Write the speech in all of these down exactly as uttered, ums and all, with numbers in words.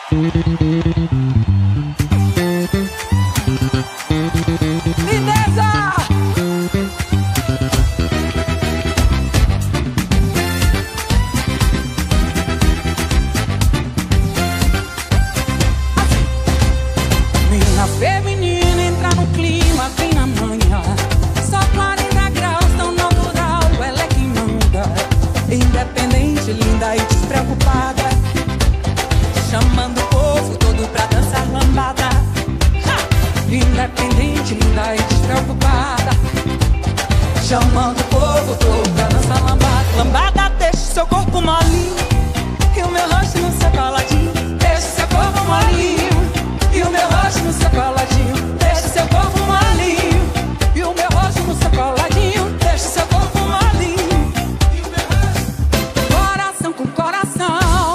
Chamando o povo todo pra dançar lambada. Lambada, deixa seu corpo molinho e o meu rosto no seu coladinho. Deixa seu corpo molinho e o meu rosto no seu coladinho. Deixa seu corpo molinho e o meu rosto no seu coladinho. Deixa seu corpo molinho e o meu rosto. Coração com coração,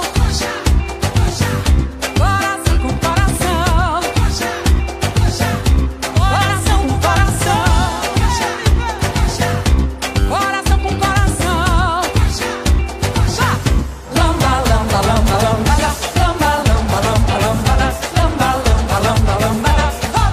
coração com coração, coração com coração. Coração com coração. Lamba, lamba, lamba, lambada. Lamba, lamba, lamba, lambada. Lamba, lamba, lamba, lambada.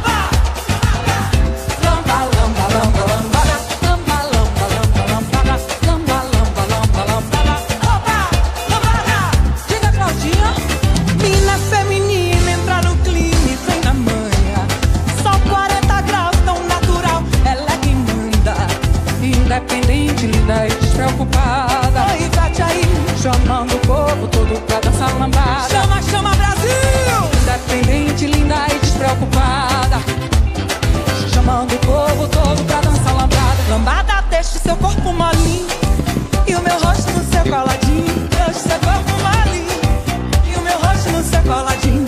Lamba, lamba, lamba, lambada. Lamba, lamba, lamba, lambada. Lamba, lamba, lamba, lambada. Opa, lambada. Diga, Claudinha. Mina feminina, entra no clima e vem na manha. Só quarenta graus, tão natural. Ela é quem manda. Independente, linda e despreocupada. Oi, bate aí, chamando o povo todo pra dançar lambada. Chama, chama, Brasil! Independente, linda e despreocupada. Chamando o povo todo pra dançar lambada. Lambada, deixa seu corpo molinho e o meu rosto no seu coladinho. Deixa seu corpo molinho e o meu rosto no seu coladinho.